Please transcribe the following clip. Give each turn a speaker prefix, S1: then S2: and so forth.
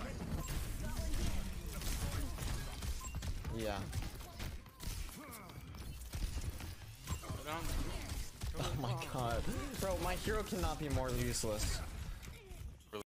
S1: Yeah. Oh my god. Bro, my hero cannot be more useless.